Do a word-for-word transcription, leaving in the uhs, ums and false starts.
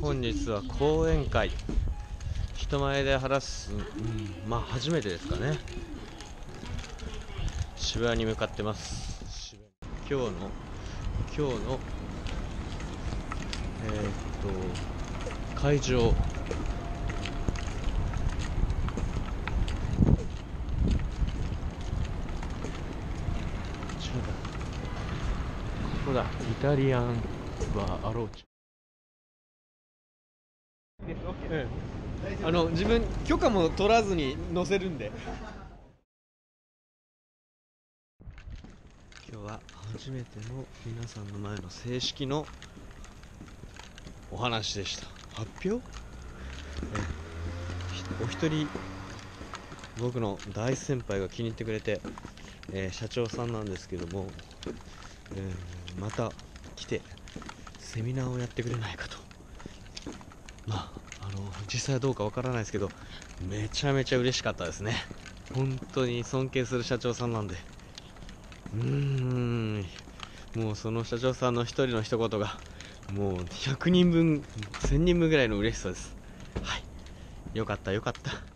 本日は講演会、人前で話す、うん、まあ初めてですかね。渋谷に向かってます。今日の今日のえー、っと会場、ここだ、イタリアンバーアローチ。うん、あの自分許可も取らずに載せるんで。今日は初めての皆さんの前の正式のお話でした。発表、えお一人僕の大先輩が気に入ってくれて、えー、社長さんなんですけども、えー、また来てセミナーをやってくれないかと。まあ、あの実際はどうかわからないですけど、めちゃめちゃ嬉しかったですね。本当に尊敬する社長さんなんで、うーんもうその社長さんの一人の一言がもうひゃくにんぶんせんにんぶんぐらいの嬉しさです。はい、よかったよかった。